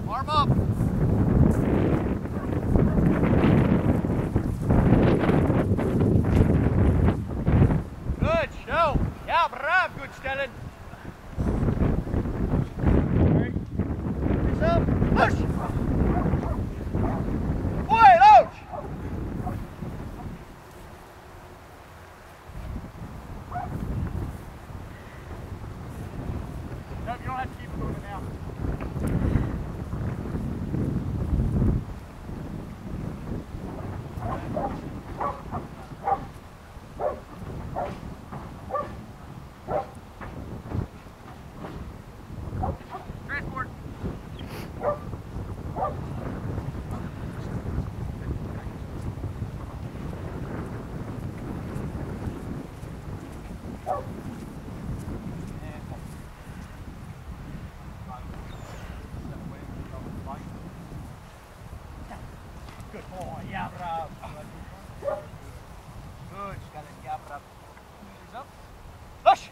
Arm up. Good show. Ja, brav. Good stellen. Hands up. Push. Wide out. No, you don't have to keep moving now. Transport. Good boy, yeah, bravo. Good, Stellen, yeah, bravo. Hands up. Push!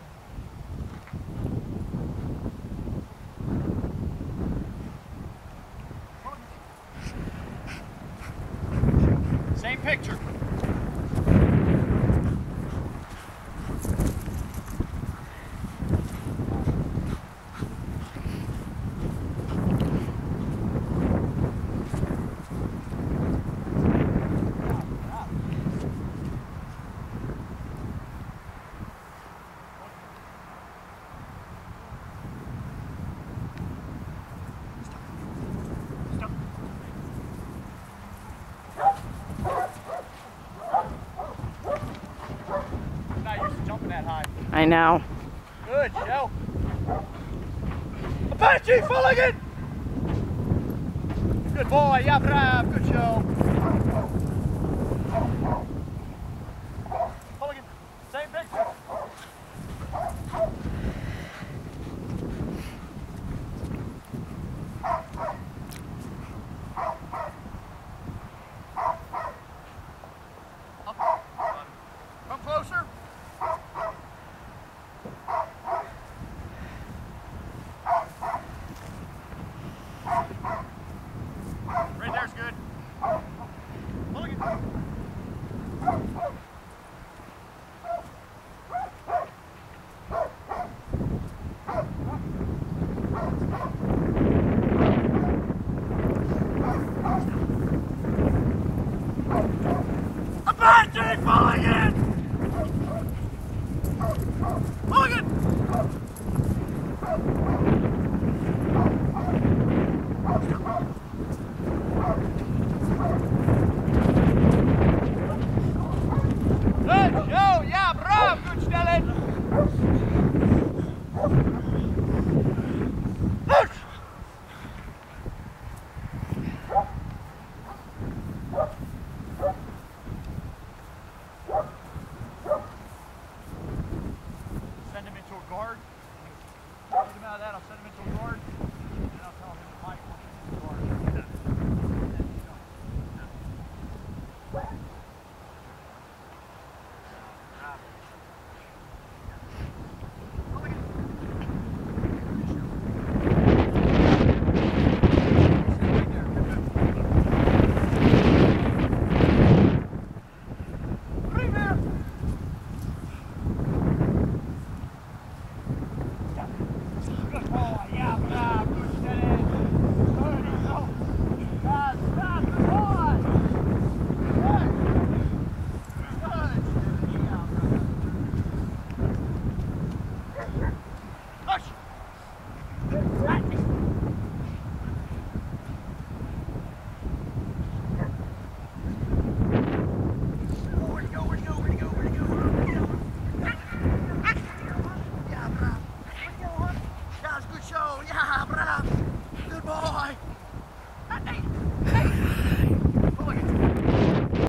Same picture. Not used to jumping that high. I know. Good, show. Apache, Fulligan! Good boy, yeah, bravo, good show. Fulligan, same picture. Come closer. Right there's good. Mulligan. Apache, Mulligan! Mulligan! Good show, yeah, brav, good stellen. Push! Send him into a guard. Get him out of that, I'll send him into a guard. And I'll tell him to fight into the guard. Good boy, yeah, bravo, good steady. Good, go. Stop, stop, good boy. Good. Good, steady, yeah, bravo. Push. Right. Where'd he go, where'd he go, where'd he go, where'd he go? Yeah, bravo. Where'd he go, huh? That was a good show, yeah, bravo. Good boy.